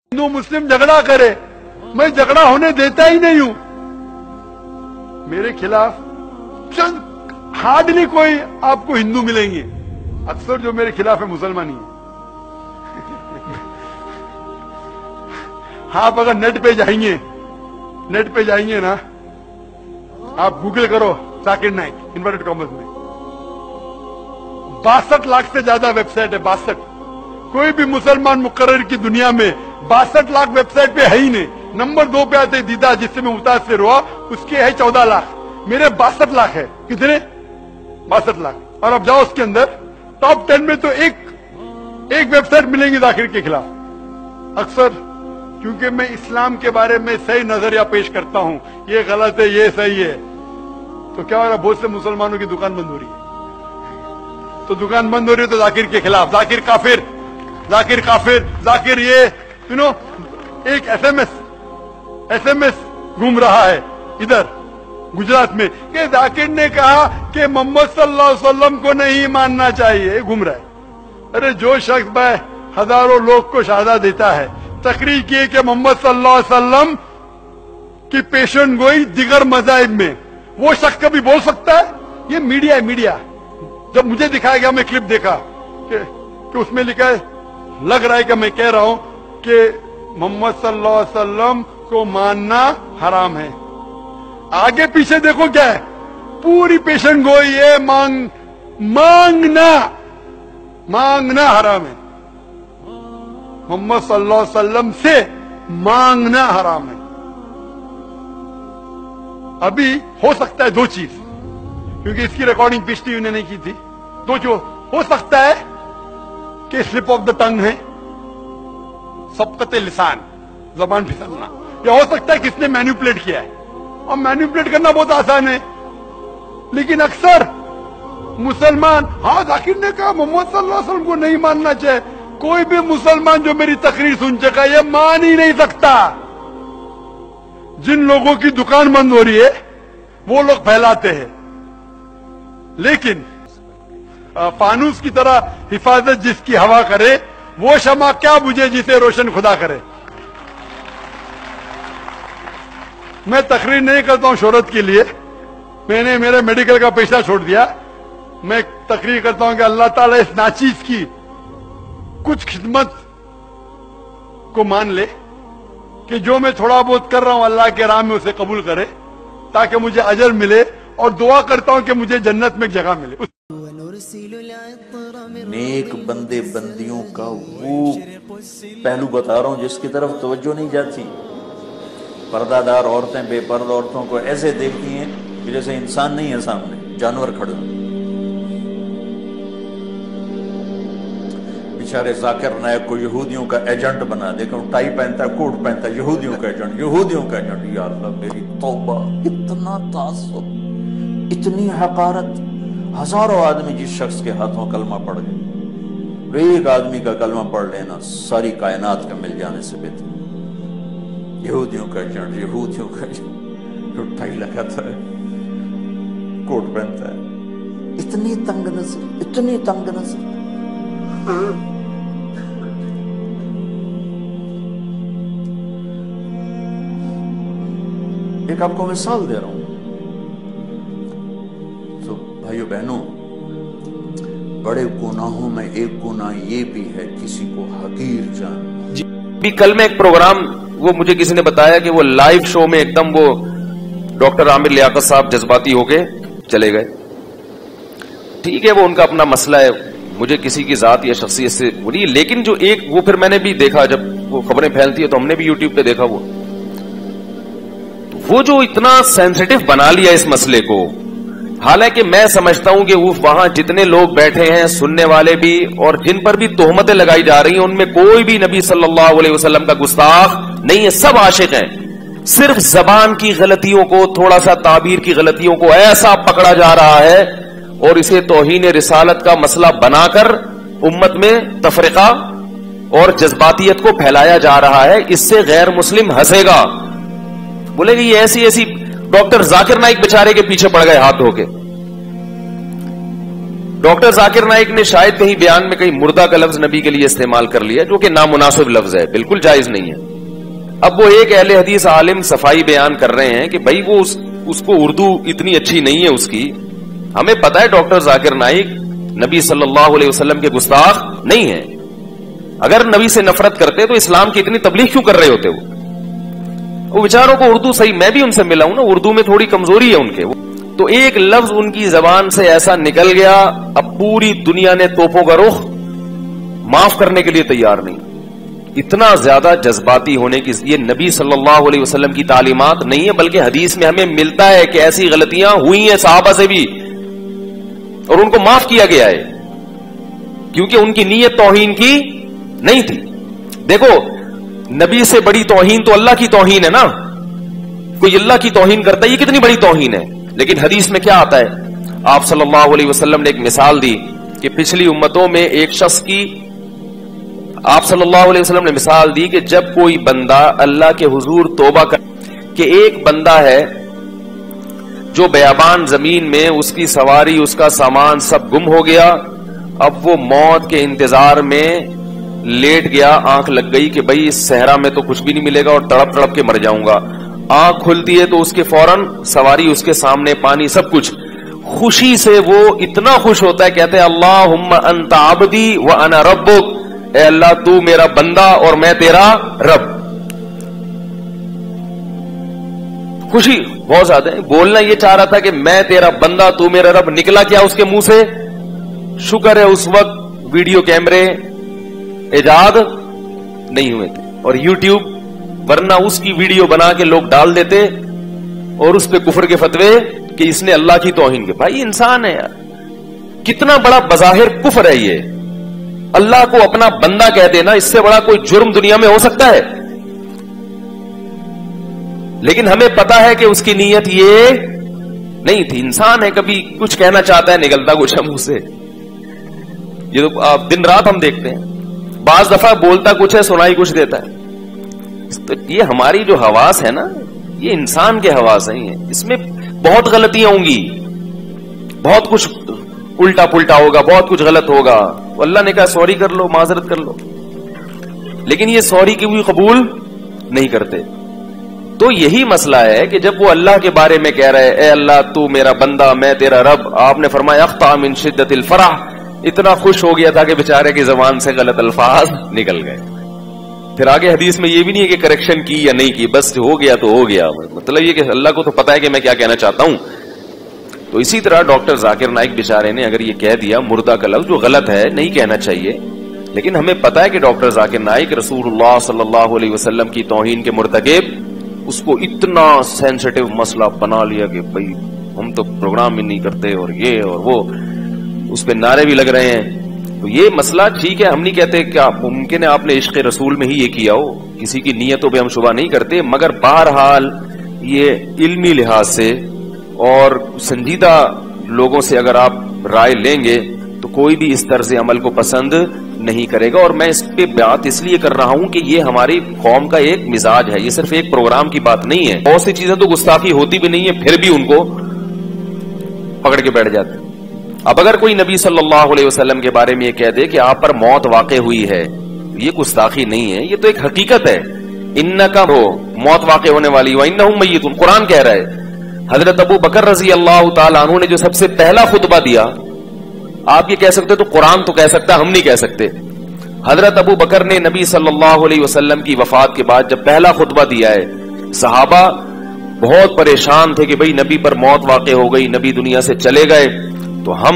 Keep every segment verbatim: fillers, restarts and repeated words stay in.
हिंदू मुस्लिम झगड़ा करे, मैं झगड़ा होने देता ही नहीं हूं। मेरे खिलाफ चंद हार्डली कोई आपको हिंदू मिलेंगे, अक्सर जो मेरे खिलाफ है मुसलमान ही है। हाँ, आप अगर नेट पे जाएंगे, नेट पे जाएंगे ना, आप गूगल करो जाकिर नाइक इन्वर्टेड कॉमर्स में, बासठ लाख से ज्यादा वेबसाइट है। बासठ, कोई भी मुसलमान मुकर्रर की दुनिया में बासठ लाख वेबसाइट पे है ही नहीं। नंबर दो पे आते दीदा, जिससे मैं मुतासिर हुआ, उसके है चौदह लाख, मेरे बासठ लाख है। कितने? बासठ लाख। और अब जाओ उसके अंदर टॉप टेन में तो एक एक वेबसाइट मिलेंगी जाकिर के खिलाफ। अक्सर क्योंकि मैं इस्लाम के बारे में सही नजरिया पेश करता हूं, ये गलत है, ये सही है, तो क्या हो रहा है, बहुत से मुसलमानों की दुकान बंद हो रही है। तो दुकान बंद हो रही है तो जाकिर के खिलाफ, जाकिर काफिर, जाकिर काफिर, जाकिर ये यू नो एक एसएमएस एसएमएस घूम रहा है इधर गुजरात में कि जाकिर ने कहा कि मोहम्मद सल्लल्लाहु अलैहि वसल्लम को नहीं मानना चाहिए, घूम रहा है। अरे जो शख्स भाई हजारों लोग को शहादा देता है, तकरीर किए कि मोहम्मद सल्लल्लाहु अलैहि वसल्लम की पेशन गोई दिगर मज़ाहिब में, वो शख्स कभी बोल सकता है? ये मीडिया है, मीडिया। जब मुझे दिखाया गया, मैं क्लिप देखा कि, कि उसमें लिखा है, लग रहा है कि मैं कह रहा हूं कि मोहम्मद सल्लल्लाहु अलैहि वसल्लम को मानना हराम है। आगे पीछे देखो क्या है, पूरी पेशन गोई है, मांग मांगना मांगना हराम है। मोहम्मद सल्लल्लाहु अलैहि वसल्लम से मांगना हराम है। अभी हो सकता है दो चीज, क्योंकि इसकी रिकॉर्डिंग पिछली यूनियन ने की थी, दो जो हो सकता है कि स्लिप ऑफ द टंग है, सबकत लिसान, जबान फिसलना, या हो सकता है किसने मैनिपुलेट किया है। और मैनिपुलेट करना बहुत आसान है, लेकिन अक्सर मुसलमान, हाँ जाकिर ने कहा मोहम्मद सल्लल्लाहु अलैहि वसल्लम को नहीं मानना चाहिए। कोई भी मुसलमान जो मेरी तकरीर सुन चुका है, ये मान ही नहीं सकता। जिन लोगों की दुकान बंद हो रही है वो लोग फैलाते हैं, लेकिन फानूस की तरह हिफाजत जिसकी हवा करे, वो शमा क्या बुझे जिसे रोशन खुदा करे। मैं तकरीर नहीं करता हूं शोहरत के लिए, मैंने मेरे मेडिकल का पेशा छोड़ दिया। मैं तकरीर करता हूं कि अल्लाह ताला इस नाचीज की कुछ खिदमत को मान ले कि जो मैं थोड़ा बहुत कर रहा हूं अल्लाह के राह में उसे कबूल करे, ताकि मुझे अजर मिले, और दुआ करता हूं कि मुझे जन्नत में एक जगह मिले। नेक बंदे बंदियों का वो पहलू बता रहा हूं जिसकी तरफ तवज्जो नहीं जाती। पर्दादार औरतें बेपर्दा औरतों को ऐसे देखती हैं कि जैसे इंसान नहीं है सामने, जानवर खड़े हैं। बेचारे जाकिर नायक को यहूदियों का एजेंट बना, देखो टाई पहनता है, कोट पहनता है, यहूदियों का एजेंट, यहूदियों का एजेंट। या अल्लाह मेरी तौबा, इतना तासुब, इतनी हकारत। हजारों आदमी जिस शख्स के हाथों कलमा पड़ गए, एक आदमी का कलमा पढ़ लेना सारी कायनात का मिल जाने से बेहतर। यहूदियों का एजेंट, यहूदियों का एजेंट, जो टाई लगाता है, कोट पहनता है, इतनी तंग नजर, इतनी तंग नजर। एक आपको मिसाल दे रहा हूं, तो भाइयों बहनों, बड़े गुनाहों में एक गुनाह ये भी है किसी को हकीर जान। जी, भी कल में एक प्रोग्राम, वो मुझे किसी ने बताया कि वो लाइव शो में एकदम वो डॉक्टर आमिर लियाकत साहब जज्बाती होके चले गए। ठीक है, वो उनका अपना मसला है, मुझे किसी की जात या शख्सियत से वो नहीं। लेकिन जो एक वो फिर मैंने भी देखा, जब वो खबरें फैलती है तो हमने भी यूट्यूब पे देखा, वो वो जो इतना सेंसिटिव बना लिया इस मसले को। हालांकि मैं समझता हूं कि वो वहां जितने लोग बैठे हैं, सुनने वाले भी, और जिन पर भी तोहमतें लगाई जा रही हैं, उनमें कोई भी नबी सल्लल्लाहु अलैहि वसल्लम का गुस्ताख नहीं है, सब आशिक हैं। सिर्फ जबान की गलतियों को, थोड़ा सा ताबीर की गलतियों को ऐसा पकड़ा जा रहा है और इसे तौहीन रिसालत का मसला बनाकर उम्मत में तफरीका और जज्बातियत को फैलाया जा रहा है। इससे गैर मुस्लिम हंसेगा, बोलेगा ये ऐसी ऐसी। डॉक्टर जाकिर नाइक बेचारे के पीछे पड़ गए हाथ धो के। ڈاکٹر ذاکر نائک نے شاید کہیں بیان میں کہیں مردہ کا لفظ نبی کے لیے استعمال کر لیا، جو کہ نامناسب لفظ ہے، بالکل جائز نہیں ہے۔ اب وہ ایک اہل حدیث عالم صفائی بیان کر رہے ہیں کہ بھائی وہ اس, اس کو اردو اتنی اچھی نہیں ہے اس کی۔ ہمیں پتا ہے ڈاکٹر ذاکر نائک نبی صلی اللہ علیہ وسلم کے گستاخ نہیں ہے، اگر نبی سے نفرت کرتے تو اسلام کی اتنی تبلیغ کیوں کر رہے ہوتے؟ وہ وہ بیچاروں کو اردو صحیح، میں بھی ان سے ملا ہوں نا، اردو میں تھوڑی کمزوری ہے ان کے، تو ایک لفظ ان کی زبان سے ایسا نکل گیا، اب پوری دنیا نے توپوں کا رخ معاف کرنے کے لیے تیار نہیں۔ اتنا زیادہ جذباتی ہونے کی یہ نبی صلی اللہ علیہ وسلم کی تعلیمات نہیں ہے، بلکہ حدیث میں ہمیں ملتا ہے کہ ایسی غلطیاں ہوئی ہیں صحابہ سے بھی اور ان کو معاف کیا گیا ہے، کیونکہ ان کی نیت توہین کی نہیں تھی۔ دیکھو نبی سے بڑی توہین تو اللہ کی توہین ہے نا، کوئی اللہ کی توہین کرتا ہے، یہ کتنی بڑی توہین ہے۔ لیکن حدیث میں کیا آتا ہے؟ آپ صلی اللہ علیہ وسلم نے ایک مثال دی کہ پچھلی امتوں میں ایک شخص کی، آپ صلی اللہ علیہ وسلم نے مثال دی کہ جب کوئی بندہ اللہ کے حضور توبہ کر، کہ ایک بندہ ہے جو بیابان زمین میں اس کی سواری اس کا سامان سب گم ہو گیا، اب وہ موت کے انتظار میں لیٹ گیا، آنکھ لگ گئی کہ بھائی اس صحرا میں تو کچھ بھی نہیں ملے گا اور تڑپ تڑپ کے مر جاؤں گا۔ آنکھ کھلتی ہے تو اس کے فوراً سواری اس کے سامنے، پانی سب کچھ، خوشی سے وہ اتنا خوش ہوتا ہے، کہتے ہیں اللہم انت عبدی وانا ربک، اے اللہ تو میرا بندہ اور میں تیرا رب۔ خوشی بہت زیادہ ہے، بولنا یہ چاہ رہا تھا کہ میں تیرا بندہ تو میرا رب، نکلا کیا اس کے منہ سے؟ شکر ہے اس وقت ویڈیو کیمرے ایجاد نہیں ہوئے تھے اور یوٹیوب، ورنہ اس کی ویڈیو بنا کے لوگ ڈال دیتے اور اس پہ کفر کے فتوے کہ اس نے اللہ کی توہین کی۔ بھائی انسان ہے یار، کتنا بڑا بظاہر کفر ہے یہ، اللہ کو اپنا بندہ کہہ دینا، اس سے بڑا کوئی جرم دنیا میں ہو سکتا ہے؟ لیکن ہمیں پتا ہے کہ اس کی نیت یہ نہیں تھی۔ انسان ہے، کبھی کچھ کہنا چاہتا ہے نکلتا کچھ ہے منہ سے، یہ تو آپ دن رات ہم دیکھتے ہیں، بعض دفعہ بولتا کچھ ہے سنائی کچھ دیتا ہے۔ تو یہ ہماری جو حواس ہے نا، یہ انسان کے حواس ہیں، اس میں بہت غلطیاں ہوں گی، بہت کچھ الٹا پلٹا ہوگا، بہت کچھ غلط ہوگا، اللہ نے کہا سوری کر لو، معذرت کر لو، لیکن یہ سوری کی بھی قبول نہیں کرتے۔ تو یہی مسئلہ ہے کہ جب وہ اللہ کے بارے میں کہہ رہے اے اللہ تو میرا بندہ میں تیرا رب، آپ نے فرمایا اخطا من شدت الفرح، اتنا خوش ہو گیا تھا کہ بیچارے کی زبان سے غلط الفاظ نکل گئے۔ پھر آگے حدیث میں یہ بھی نہیں ہے کہ کریکشن کی یا نہیں کی، بس ہو گیا تو ہو گیا، مطلب یہ کہ اللہ کو تو پتا ہے کہ میں کیا کہنا چاہتا ہوں۔ تو اسی طرح ڈاکٹر ذاکر نائک بیچارے نے اگر یہ کہہ دیا مردہ کا لفظ، جو غلط ہے، نہیں کہنا چاہیے، لیکن ہمیں پتا ہے کہ ڈاکٹر ذاکر نائک رسول اللہ صلی اللہ علیہ وسلم کی توہین کے مرتکب، اس کو اتنا سینسٹیو مسئلہ بنا لیا کہ بھائی ہم تو پروگرام بھی نہیں کرتے اور یہ اور وہ، اس پہ نعرے بھی لگ رہے ہیں۔ تو یہ مسئلہ ٹھیک ہے، ہم نہیں کہتے کہ ممکن ہے آپ نے عشق رسول میں ہی یہ کیا ہو، کسی کی نیتوں پہ ہم شبہ نہیں کرتے، مگر بہرحال یہ علمی لحاظ سے اور سنجیدہ لوگوں سے اگر آپ رائے لیں گے تو کوئی بھی اس طرز عمل کو پسند نہیں کرے گا۔ اور میں اس پہ بات اس لیے کر رہا ہوں کہ یہ ہماری قوم کا ایک مزاج ہے، یہ صرف ایک پروگرام کی بات نہیں ہے، بہت سی چیزیں تو گستاخی ہوتی بھی نہیں ہے پھر بھی ان کو پکڑ کے بیٹھ جاتے ہیں۔ اب اگر کوئی نبی صلی اللہ علیہ وسلم کے بارے میں یہ کہہ دے کہ آپ پر موت واقع ہوئی ہے، یہ گستاخی نہیں ہے، یہ تو ایک حقیقت ہے۔ انکا ہو، موت واقع ہونے والی، وانہم میتون، قرآن کہہ رہا ہے۔ حضرت ابو بکر رضی اللہ تعالیٰ عنہ نے جو سب سے پہلا خطبہ دیا، آپ یہ کہہ سکتے تو قرآن تو کہہ سکتا، ہم نہیں کہہ سکتے۔ حضرت ابو بکر نے نبی صلی اللہ علیہ وسلم کی وفات کے بعد جب پہلا خطبہ دیا ہے، صحابہ بہت پریشان تھے کہ بھئی نبی پر موت واقع ہو گئی، نبی دنیا سے چلے گئے، تو ہم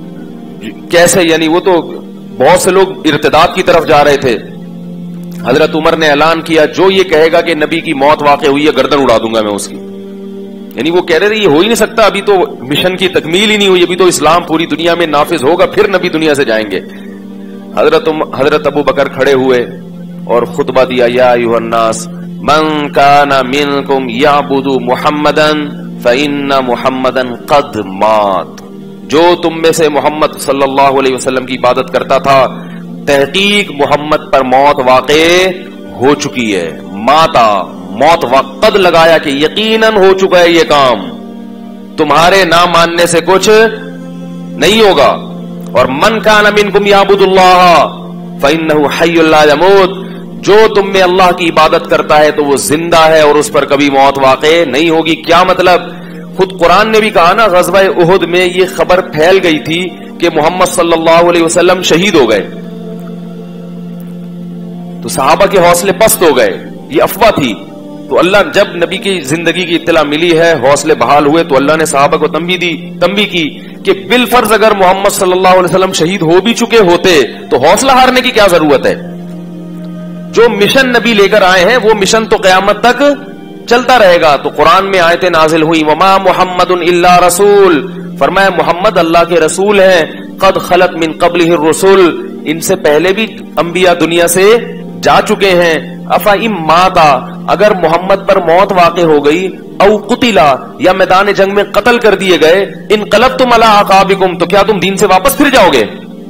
کیسے، یعنی وہ تو بہت سے لوگ ارتداد کی طرف جا رہے تھے۔ حضرت عمر نے اعلان کیا جو یہ کہے گا کہ نبی کی موت واقع ہوئی ہے گردن اڑا دوں گا میں اس کی، یعنی وہ کہہ رہے تھے یہ ہو ہی نہیں سکتا، ابھی تو مشن کی تکمیل ہی نہیں ہوئی، ابھی تو اسلام پوری دنیا میں نافذ ہوگا پھر نبی دنیا سے جائیں گے۔ حضرت حضرت ابو بکر کھڑے ہوئے اور خطبہ دیا، یا ایھا الناس من کان منکم یعبد محمدا فإن محمدا قد مات، جو تم میں سے محمد صلی اللہ علیہ وسلم کی عبادت کرتا تھا، تحقیق محمد پر موت واقع ہو چکی ہے۔ ماتا، موت وقت لگایا کہ یقیناً ہو چکا ہے یہ کام، تمہارے نہ ماننے سے کچھ نہیں ہوگا۔ और मन कान मिनकुम याबुदुल्लाह फइन्नहु हय्युल ला यमूत, जो तुम में अल्लाह की इबादत करता है तो वो जिंदा है और उस पर कभी मौत वाक़े नहीं होगी। क्या मतलब? खुद कुरान ने भी कहा ना, ग़ज़वा उहुद में ये खबर फैल गई थी कि मोहम्मद सल्लल्लाहु अलैहि वसल्लम शहीद हो गए, तो सहाबा के हौसले पस्त हो गए, ये अफवाह थी। तो अल्लाह जब नबी की जिंदगी की इत्तला मिली है, हौसले बहाल हुए, तो अल्लाह ने सहाबा को तंबी दी तंबी की कि बिलफर्ज अगर मोहम्मद सल्लल्लाहु अलैहि वसल्लम शहीद हो भी चुके होते तो हौसला हारने की क्या जरूरत है। जो मिशन नबी लेकर आए हैं वो मिशन तो क़यामत तक चलता रहेगा। तो कुरान में आयतें नाजिल हुई, वमा मुहम्मदुन इल्ला रसूल, फरमाया मोहम्मद अल्लाह के रसूल हैं, कद खलत मिन क़ब्लिहि रसूल, इनसे पहले भी अंबिया दुनिया से जा चुके हैं। अफा इम माता, अगर मोहम्मद पर मौत वाक़े हो गई, औ कुतिला, या मैदान जंग में कत्ल कर दिए गए, इनक़लबतुम अला अक़ाबिकुम, तो क्या तुम दीन से वापस फिर जाओगे?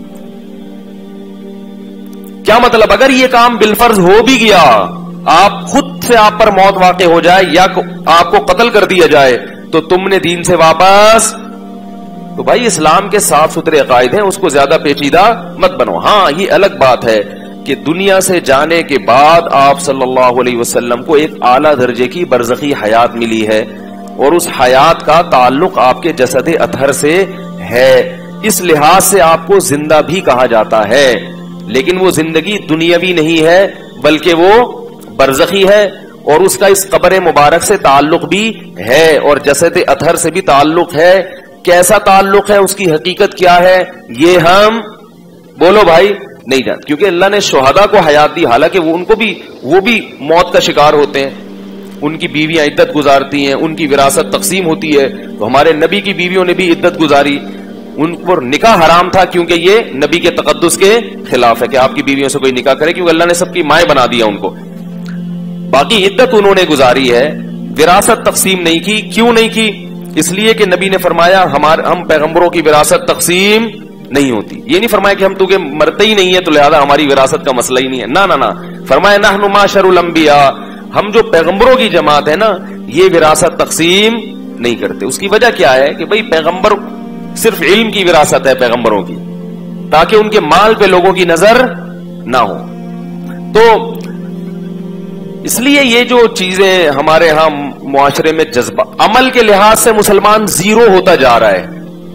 क्या मतलब? अगर ये काम बिलफर्ज हो भी गया, आप खुद से आप पर मौत वाक़े हो जाए या आपको कत्ल कर दिया जाए, तो तुमने दीन से वापस, तो भाई इस्लाम के साफ सुथरे अकायद हैं, उसको ज्यादा पेचीदा मत बनो। हाँ, ये अलग बात है कि दुनिया से जाने के बाद आप सल्लल्लाहु अलैहि वसल्लम को एक आला दर्जे की बरज़खी हयात मिली है और उस हयात का ताल्लुक आपके जसद अथर से है, इस लिहाज से आपको जिंदा भी कहा जाता है। लेकिन वो जिंदगी दुनियावी नहीं है बल्कि वो बरज़खी है, और उसका इस कब्र मुबारक से ताल्लुक भी है और जसद अथर से भी ताल्लुक है। कैसा ताल्लुक है, उसकी हकीकत क्या है, ये हम बोलो भाई नहीं जानते, क्योंकि अल्लाह ने शुहदा को हयात दी, हालांकि वो उनको भी वो भी मौत का शिकार होते हैं, उनकी बीवियां इद्दत गुजारती हैं, उनकी विरासत तकसीम होती है। तो हमारे नबी की बीवियों ने भी इद्दत गुजारी, उन पर निकाह हराम था क्योंकि ये नबी के तकद्दुस के खिलाफ है कि आपकी बीवियों से कोई निकाह करे, क्योंकि अल्लाह ने सबकी माएं बना दिया उनको। बाकी इद्दत उन्होंने गुजारी है, विरासत तकसीम नहीं की। क्यों नहीं की? इसलिए कि नबी ने फरमाया हमारे हम पैगंबरों की विरासत तकसीम नहीं होती। ये नहीं फरमाया कि हम तुझे मरते ही नहीं है तो लिहाजा हमारी विरासत का मसला ही नहीं है, ना ना ना। फरमाया नहनु माशरुल अंबिया, हम जो पैगंबरों की जमात है ना, ये विरासत तकसीम नहीं करते। उसकी वजह क्या है कि भाई पैगंबर सिर्फ इल्म की विरासत है पैगंबरों की, ताकि उनके माल पे लोगों की नजर ना हो। तो इसलिए ये जो चीजें हमारे यहां मुआशरे में जज्बा, अमल के लिहाज से मुसलमान जीरो होता जा रहा है।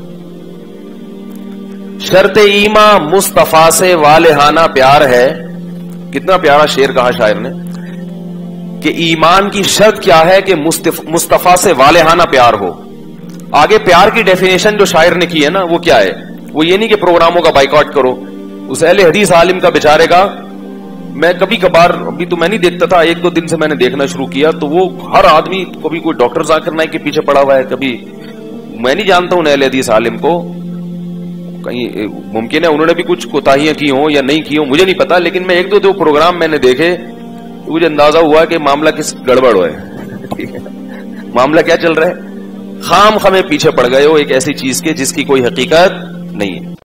शर्त ईमा मुस्तफा से वालेहाना प्यार है। कितना प्यारा शेर कहा शायर ने कि ईमान की शर्त क्या है कि मुस्तफा से वालेहाना प्यार हो। आगे प्यार की डेफिनेशन जो शायर ने की है ना, वो क्या है? वो ये नहीं कि प्रोग्रामों का बाइकआउट करो। उस अहले हदीस आलिम का बेचारे का, मैं कभी कभार, अभी तो मैं नहीं देखता था, एक दो दिन से मैंने देखना शुरू किया, तो वो हर आदमी, कभी कोई डॉक्टर जाकिर नाइक के पीछे पड़ा हुआ है, कभी मैं नहीं जानता हूं अहले हदीस आलिम को, कहीं मुमकिन है उन्होंने भी कुछ कोताहियां की हो या नहीं की हो, मुझे नहीं पता। लेकिन मैं एक दो दो प्रोग्राम मैंने देखे तो मुझे अंदाजा हुआ कि मामला किस गड़बड़ है। ठीक है, मामला क्या चल रहा है? खाम खामे पीछे पड़ गए हो एक ऐसी चीज के जिसकी कोई हकीकत नहीं है।